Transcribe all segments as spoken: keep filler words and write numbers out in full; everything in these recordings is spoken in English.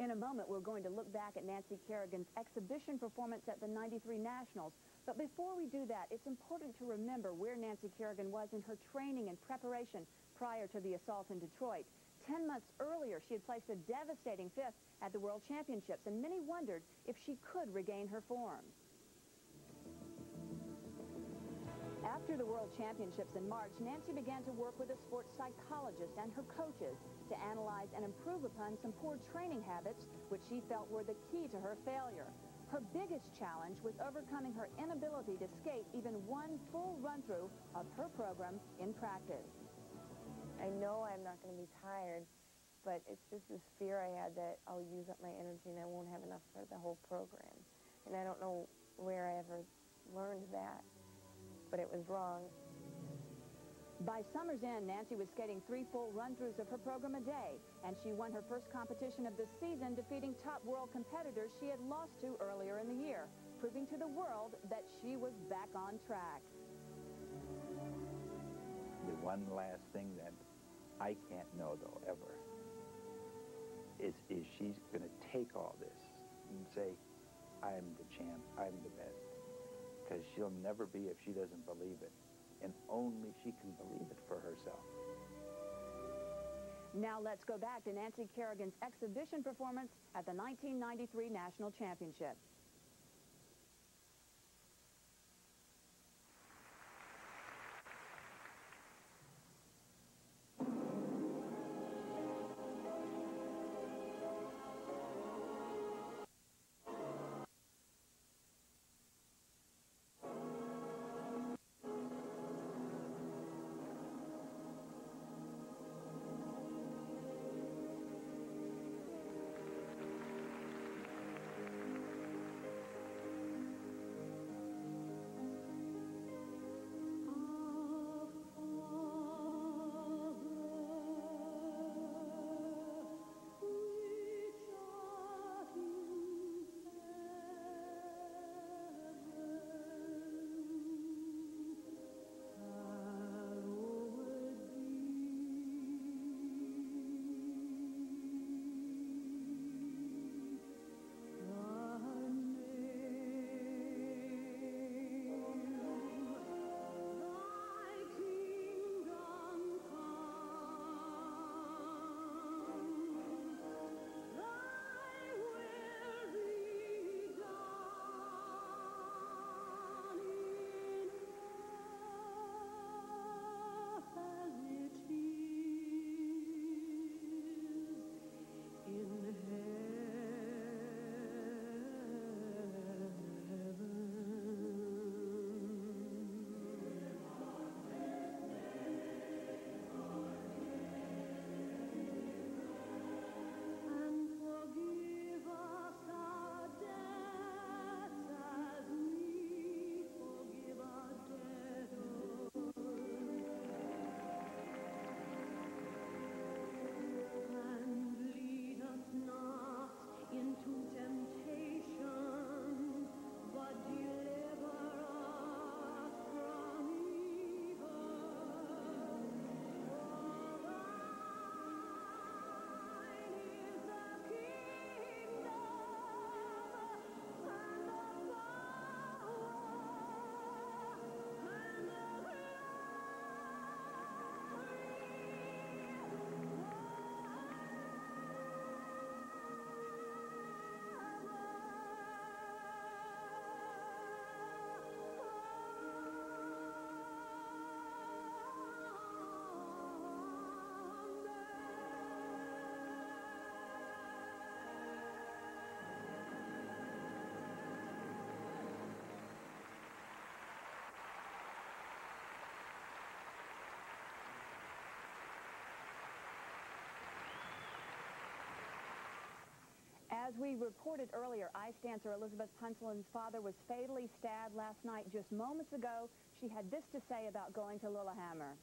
In a moment, we're going to look back at Nancy Kerrigan's exhibition performance at the ninety-three Nationals. But before we do that, it's important to remember where Nancy Kerrigan was in her training and preparation prior to the assault in Detroit. Ten months earlier, she had placed a devastating fifth at the World Championships, and many wondered if she could regain her form. After the World Championships in March, Nancy began to work with a sports psychologist and her coaches to analyze and improve upon some poor training habits which she felt were the key to her failure. Her biggest challenge was overcoming her inability to skate even one full run-through of her program in practice. I know I'm not going to be tired, but it's just this fear I had that I'll use up my energy and I won't have enough for the whole program. And I don't know where I ever learned that, but it was wrong. By summer's end, Nancy was skating three full run-throughs of her program a day, and she won her first competition of the season, defeating top world competitors she had lost to earlier in the year, proving to the world that she was back on track. The one last thing that I can't know, though, ever, is, is she's going to take all this and say, I'm the champ, I'm the best. Because she'll never be if she doesn't believe it. And only she can believe it for herself. Now let's go back to Nancy Kerrigan's exhibition performance at the nineteen ninety-three National Championship. As we reported earlier, ice dancer Elizabeth Punselin's father was fatally stabbed last night. Just moments ago, she had this to say about going to Lillehammer.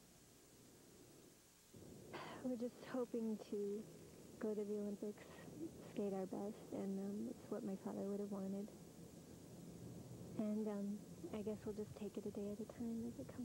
We're just hoping to go to the Olympics, skate our best, and um, it's what my father would have wanted. And um, I guess we'll just take it a day at a time as it comes.